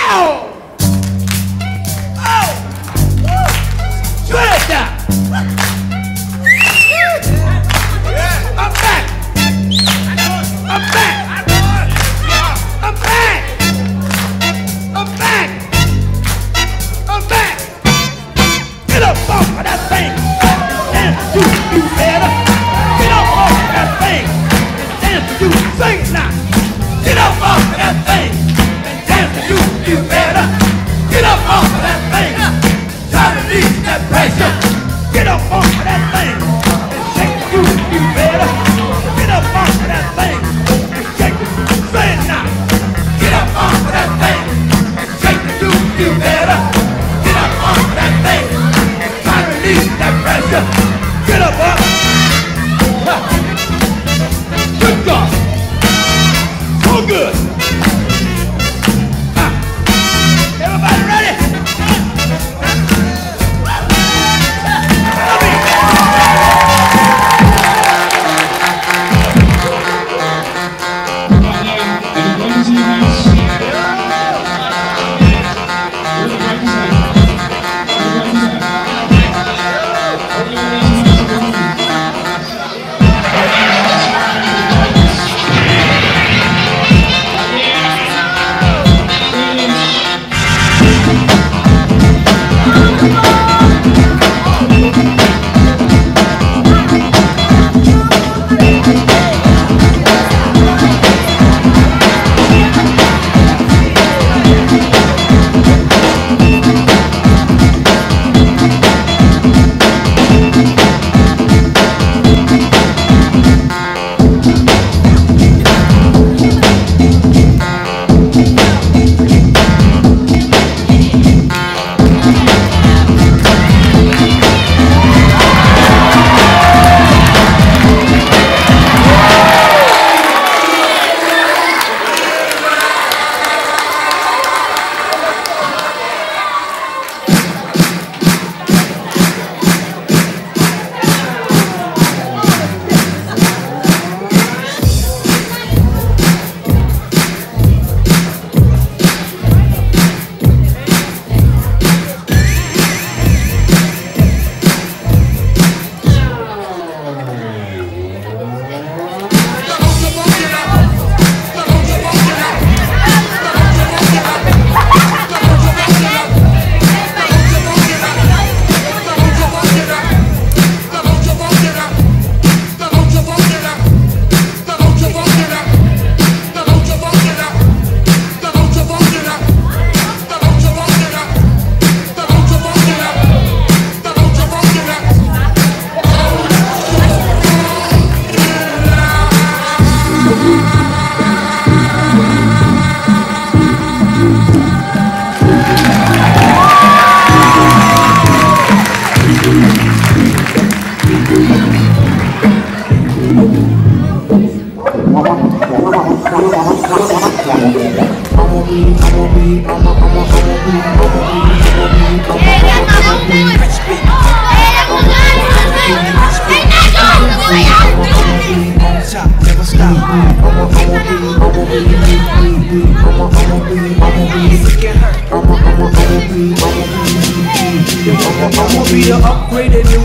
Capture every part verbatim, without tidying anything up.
I'ma be the upgraded new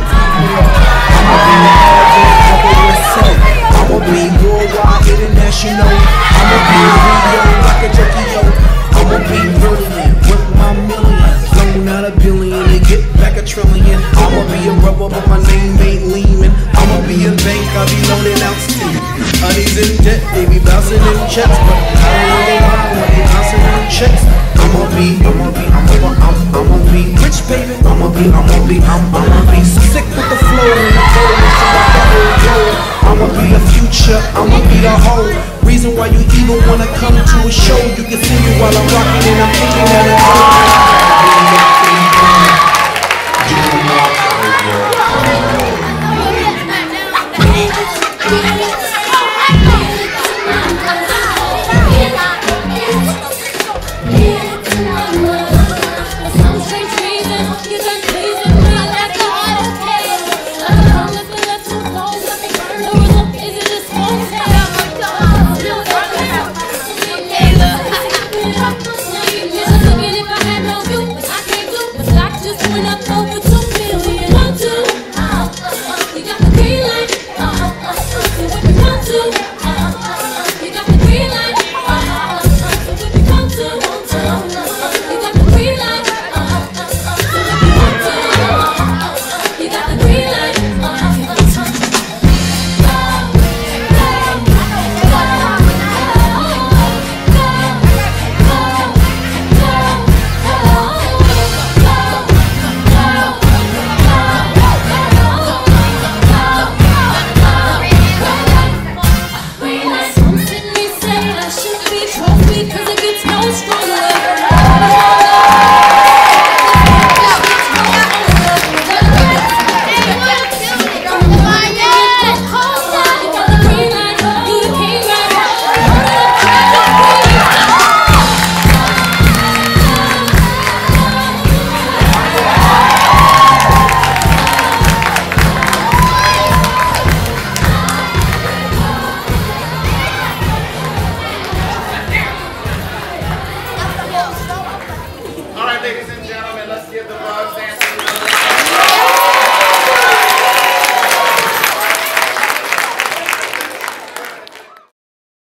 I'ma be I'ma be worldwide international. I'ma be Rio like a Tokyo. I'ma be brilliant with my millions, loan out a billion and get back a trillion. I'ma be a rubber but my name ain't Lehman. I'ma be a bank, I'll be loaning out steam. Honey's in debt, they be bouncing in checks, but I don't really mind when they bouncing in checks. I'ma be, I'ma be, I'ma, I'm, I'ma be rich, baby. I'ma be, I'ma be, I'm, I'ma be sick with the flow and the flow, so I got flow. I'ma be the future, I'ma be the whole reason why you even wanna come to a show. You can see me while I'm rocking.